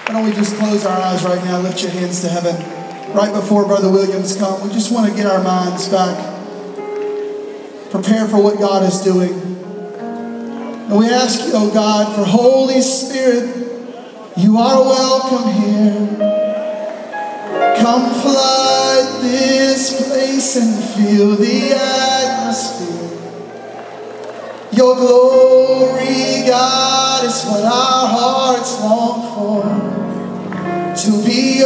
Why don't we just close our eyes right now, lift your hands to heaven. Right before Brother Williams comes, we just want to get our minds back, prepare for what God is doing. And we ask you, oh God, for Holy Spirit, you are welcome here. Come flood this place and fill the atmosphere. Your glory, God, is what our hearts long for. To be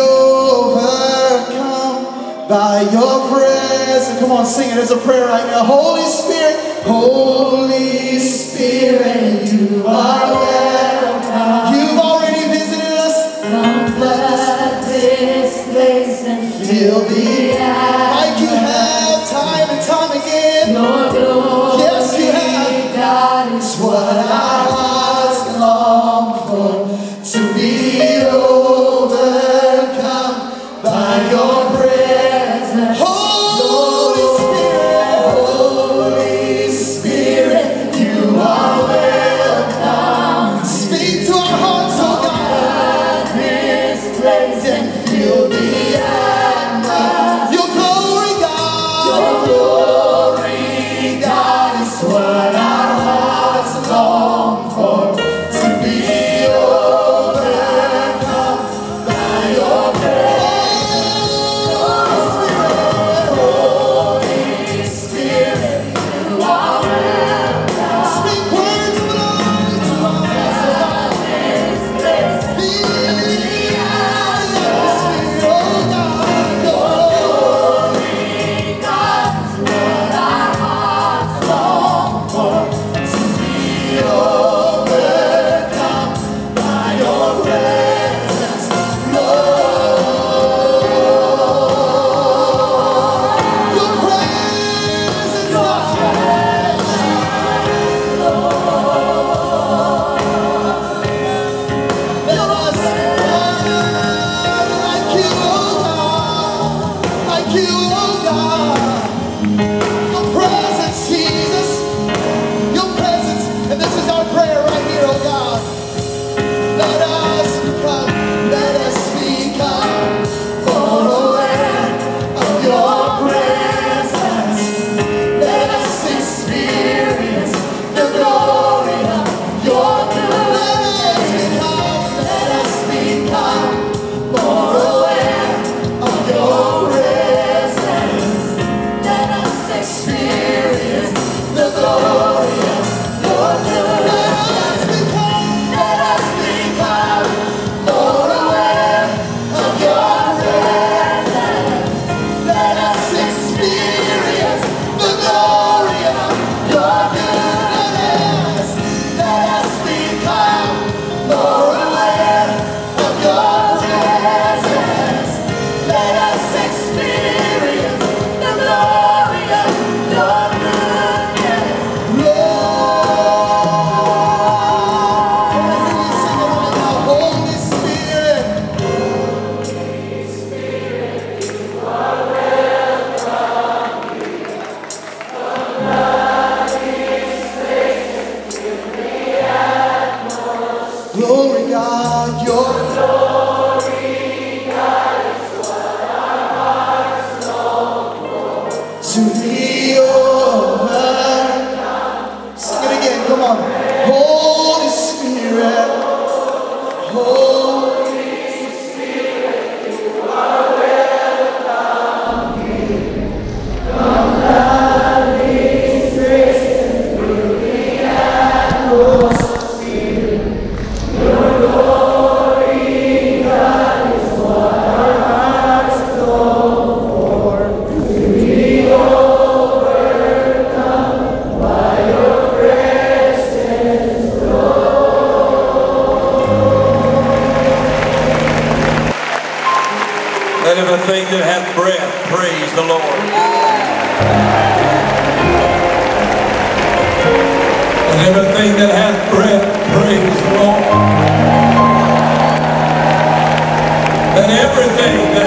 overcome by your presence. Come on, sing it as a prayer right now. Holy Spirit, Holy Spirit, you are welcome. You've already visited us. Come flood this place and Fill the atmosphere. Like you have time and time again. Your glory, yes, you have. God, is what our hearts long for. To be overcome by your presence. Holy Spirit, you are welcome. Speak to our hearts, oh God. flood this place and Fill the atmosphere. Your glory, God. your glory, God, is What our hearts long for. To be overcome by your presence. Holy Spirit, you are welcome. speak words of life to our hearts. This place, Fill the atmosphere, oh God. Your glory, God, is what our hearts long for. to be overcome by your presence, Lord. Your presence, Let us like you, oh God, like you, oh God. Your presence, Jesus, your presence, and this is our prayer right here, oh God. Let us become more aware of your presence. Let us experience the glory of your goodness. Let us become more aware of your presence. Let us experience the glory of your goodness. Let us become more aware of your presence. Let us experience the glory of your goodness. Let us become more aware of your presence. Let us experience the glory of your goodness. Lord, I hear you sing it right now. Holy Spirit. Glory, God, your glory, God, is what our hearts long for. To be overcome. Sing it again, come on. Holy Spirit, Holy Let everything that hath breath praise the Lord. Let everything that hath breath praise the Lord. Let everything that